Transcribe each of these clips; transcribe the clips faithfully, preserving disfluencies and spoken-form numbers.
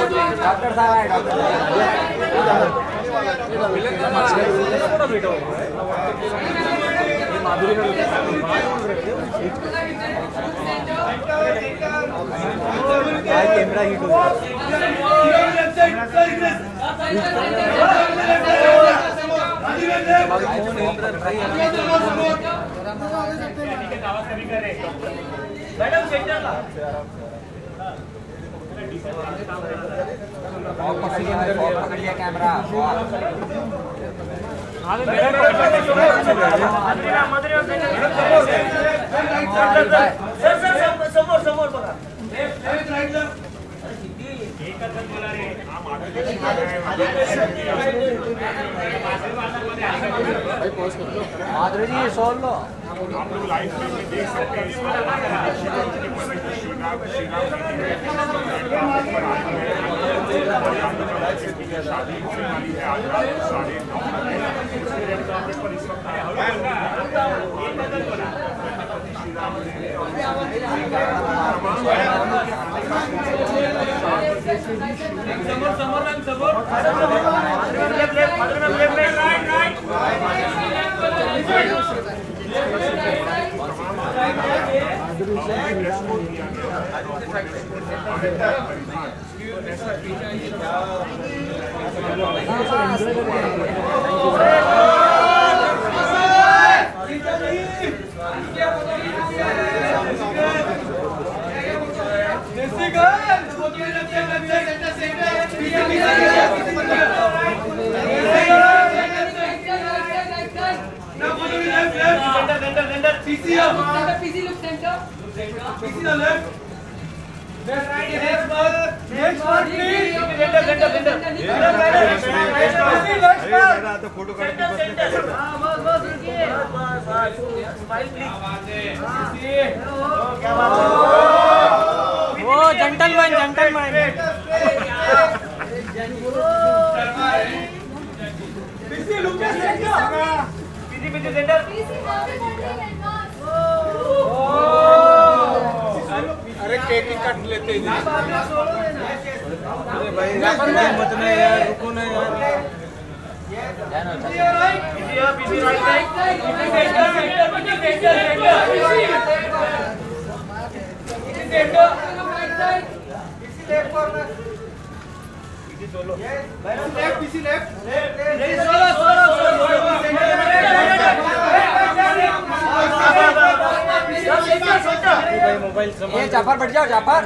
doctor साहब आए doctor Madhuri camera hit हो मैडम सेंटरला पकड़िए कैमरा समोर समोर बघा माधुरी जी सोल लो आप लोग लाइव में देख सकते हैं शादी होने वाली है आज रात साढ़े नौ पर इस वक्त फोटो वो जेंटलमैन जेंटलमैन अरे केक ही काट लेते हैं अरे भाई मत ना यार रुको ना यार मोबाइल ये जाफर बैठ जाओ जाफर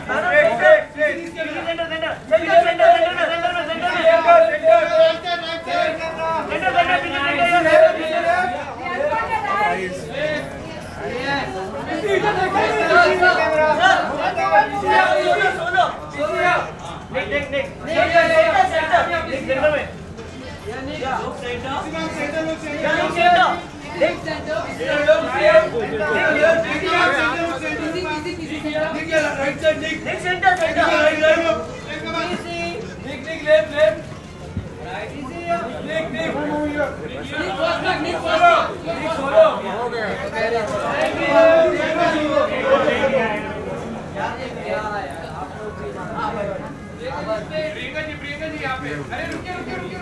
प्रियंका जी प्रियंका जी यहाँ पे अरे रुकिए रुकिए रुकिए